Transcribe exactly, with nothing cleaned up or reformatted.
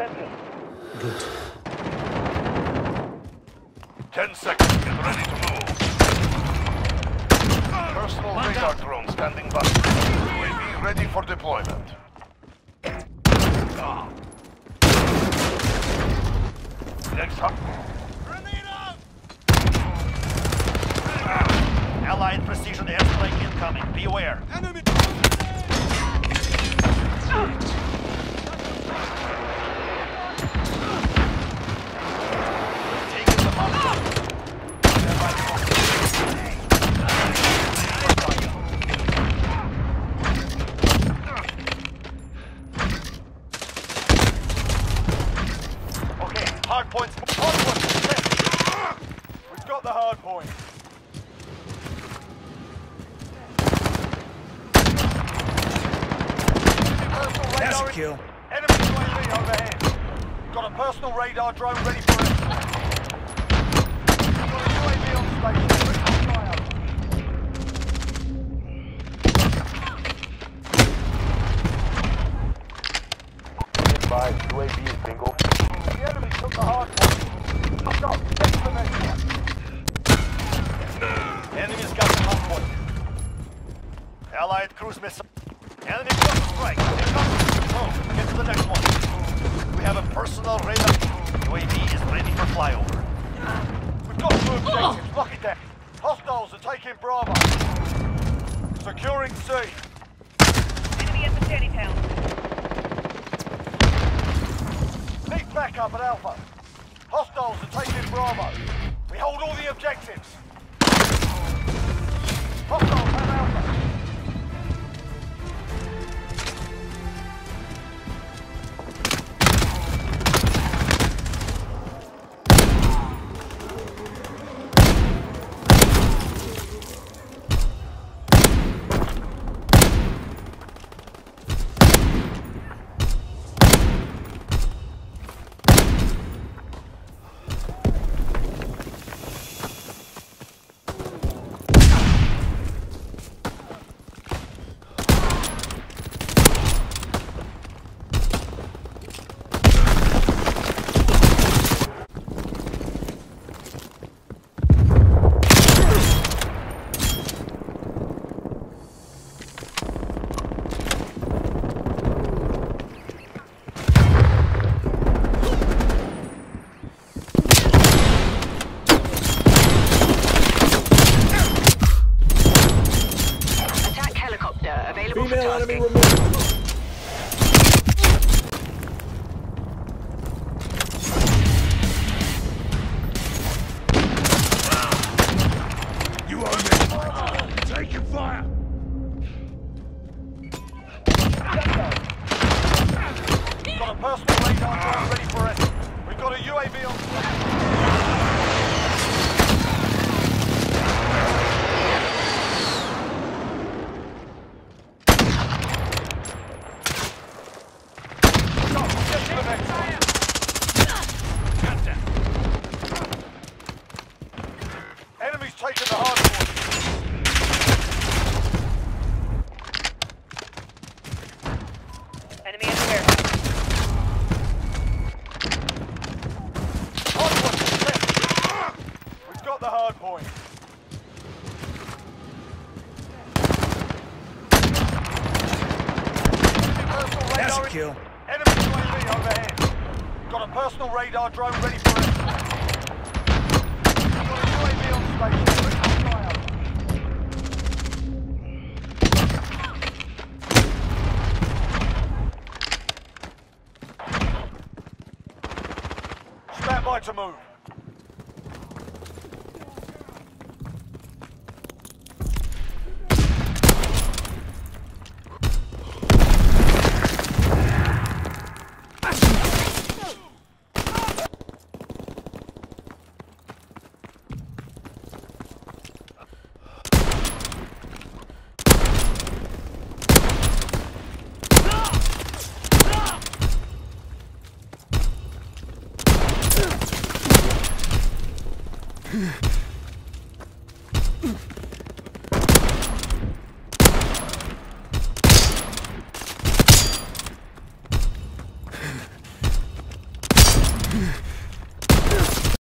Good. Ten seconds. Get ready to move. Personal radar drone standing by. U A V ready for deployment. Next up. Allied precision airstrike incoming. Be aware. Enemy! Taking the hostage. Okay, hard points. Hard points. We've got the hard point. That's a kill. Enemy U A V overhead. Got a personal radar drone ready for it. Got a U A V on station. Ready for fire. Advised, U A V is bingo. The enemy took the hard point. Stop. Get to the next one. Enemy's got the hard point. Allied cruise missile. Enemy gun strike. Oh, get to the next one. We have a personal radar. U A V is ready for flyover. We've got two objectives. Lock it down. Hostiles are taking Bravo. Securing C. Enemy at the shanty town. Need backup at Alpha. Hostiles are taking Bravo. We hold all the objectives. Hostiles have Alpha. Female enemy removed. You own me! Taking fire! Got a personal radar drone ready for it. We've got a U A V on station. Enemy's taking the hard point. Enemy in the warehouse. Hard point is set. We've got the hard point. That's a kill. Enemy U A V overhead. Got a personal radar drone ready for it. Got a U A V on station. Ready for fire. Stand by to move. Got